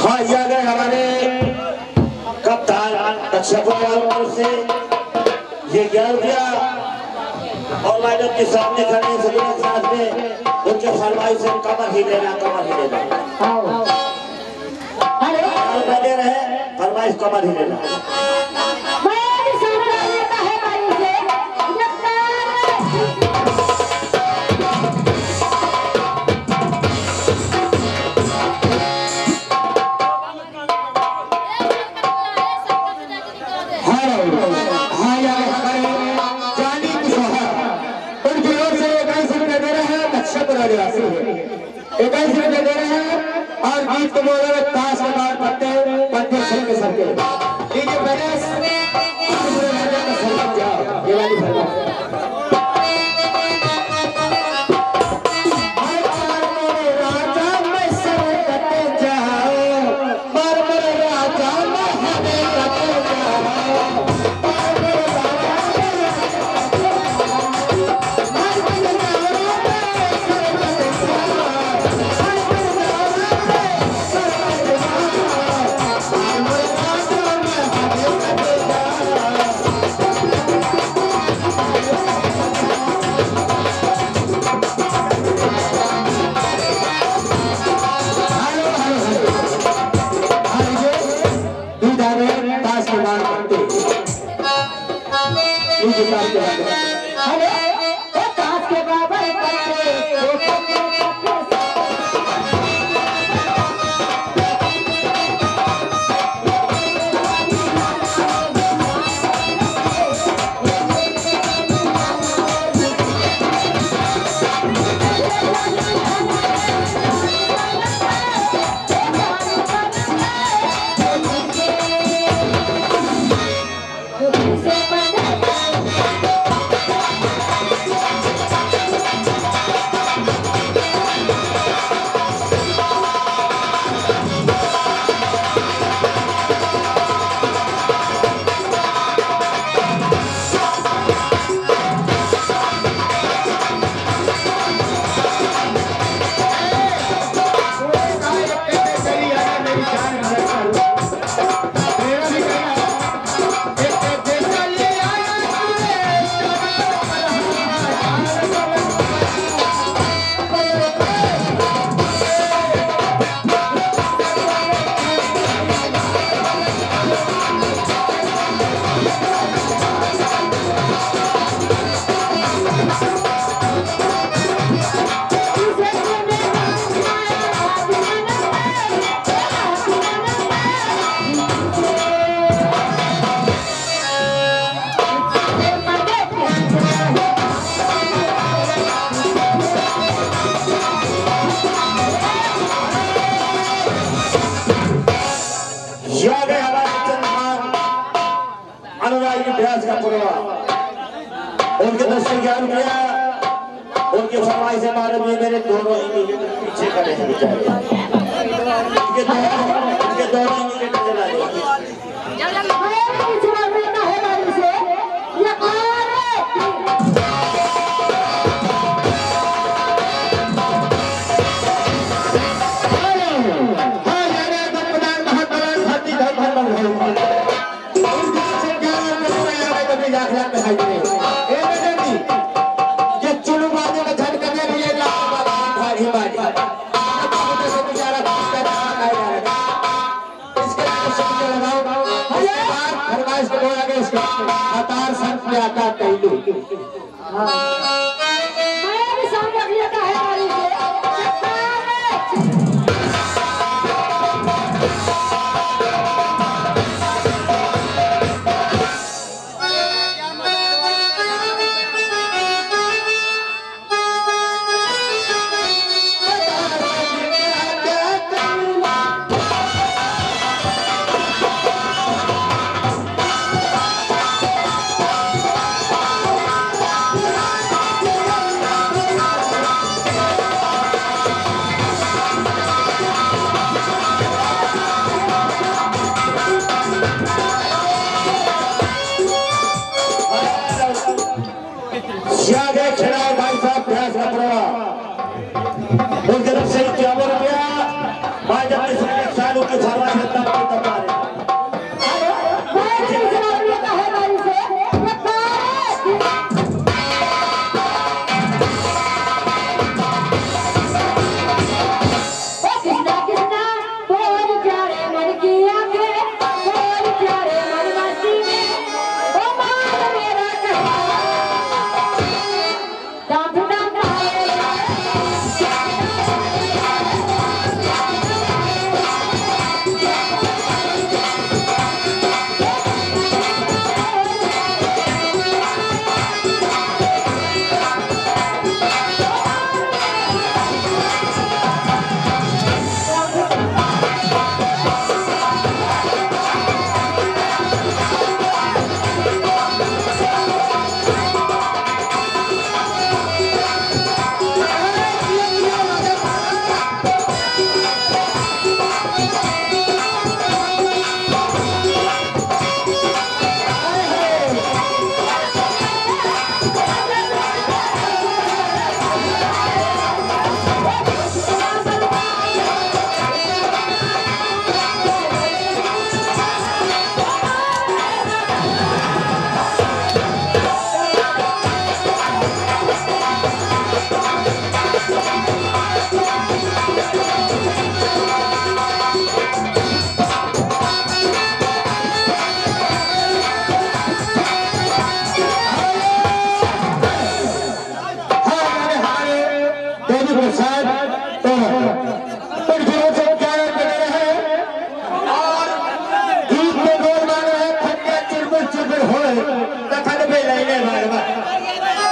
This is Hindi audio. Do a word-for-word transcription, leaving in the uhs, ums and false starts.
हाँ ये आ गए हमारे कप्तान दक्षिण से ये ग्यारह रुपया और मैडम के सामने खड़े सभी के साथ में उनके फरमाइश से कमर ही लेना कमर ही लेना दे रहे फरमाइश कमर ही लेना इक्कीस रुपए दे रहे हैं और गीत को बोल रहे ताश के बाद पत्ते पत्ते सर के सर के डीजे बैलेंस ये वाली फरमाइश उनके दस से ग्यारह रुपया उनके फरमाइश से मारे में मेरे दोनों इंडिकेटर पीछे खड़े हैं बेचारे इनके दोनों इनके दोनों इंडिकेटर जला देंगे हतार संत में आता कहलू उनकी तरफ से इक्यावन रुपया भाई जब सालों के Thank you.